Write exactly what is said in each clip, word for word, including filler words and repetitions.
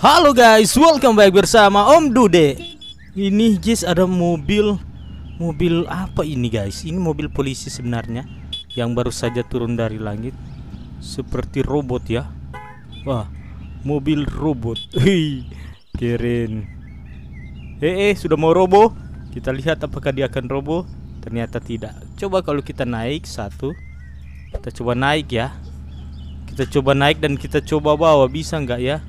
Halo guys, welcome back bersama Om Dude. Ini guys ada mobil. Mobil apa ini guys? Ini mobil polisi sebenarnya, yang baru saja turun dari langit. Seperti robot ya. Wah, mobil robot. Hei, keren. Eh, eh sudah mau robo. Kita lihat apakah dia akan robo. Ternyata tidak. Coba kalau kita naik satu. Kita coba naik ya. Kita coba naik dan kita coba bawa. Bisa nggak ya?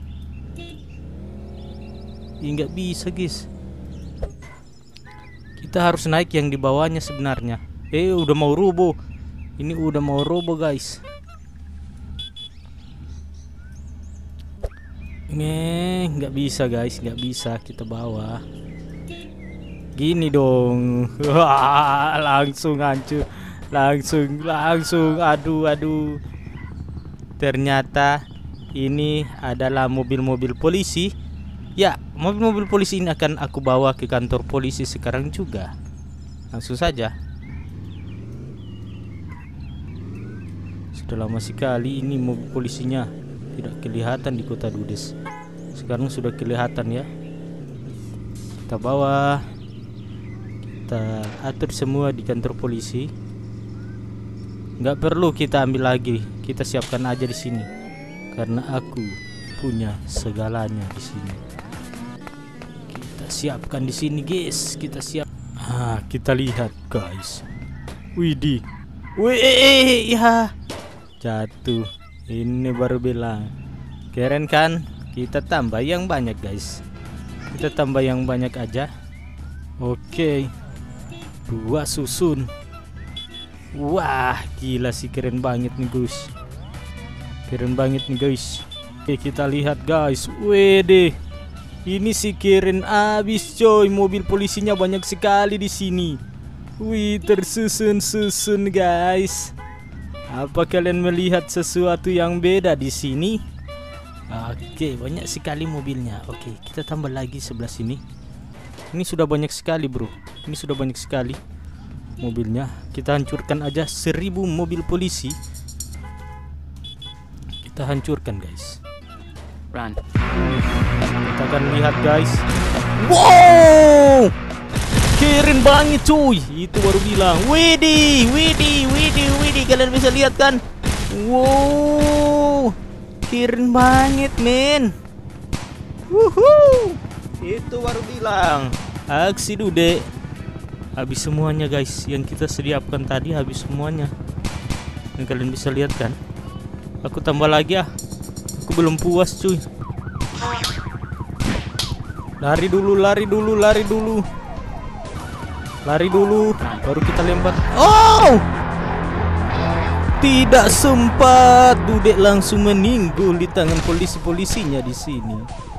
Nggak bisa guys. Kita harus naik yang di bawahnya sebenarnya. Eh udah mau robo. Ini udah mau robo guys. Nih nggak bisa guys, nggak bisa kita bawa. Gini dong. Wah, langsung hancur. Langsung langsung aduh aduh. Ternyata ini adalah mobil-mobil polisi. Ya, mobil-mobil polisi ini akan aku bawa ke kantor polisi sekarang juga. Langsung saja. Sudah lama sekali ini mobil polisinya tidak kelihatan di Kota Dudes. Sekarang sudah kelihatan ya. Kita bawa. Kita atur semua di kantor polisi. Nggak perlu kita ambil lagi. Kita siapkan aja di sini. Karena aku punya segalanya di sini. Siapkan di sini guys, kita siap. Ah, kita lihat guys. Widih, wih ya, jatuh. Ini baru bilang, keren kan? Kita tambah yang banyak guys. Kita tambah yang banyak aja. Oke, dua susun. Wah, gila sih, keren banget nih guys. Keren banget nih guys. Oke, kita lihat guys. Widih. Ini sih keren abis coy, mobil polisinya banyak sekali di sini. Wih, tersusun-susun guys. Apa kalian melihat sesuatu yang beda di sini? Oke, banyak sekali mobilnya. Oke, kita tambah lagi sebelah sini. Ini sudah banyak sekali bro. Ini sudah banyak sekali mobilnya. Kita hancurkan aja seribu mobil polisi. Kita hancurkan guys. Run. Kita akan lihat guys. Wow, keren banget cuy. Itu baru bilang. Widih, widih, widih, widih. Kalian bisa lihat kan? Wow, keren banget men. Wuhuu. Itu baru bilang. Aksi Dude. Habis semuanya guys. Yang kita sediakan tadi habis semuanya. Dan kalian bisa lihat kan? Aku tambah lagi ya. Aku belum puas cuy. Lari dulu, lari dulu, lari dulu. Lari dulu, baru kita lempar. Oh! Tidak sempat, Dude langsung meninggal di tangan polisi-polisinya di sini.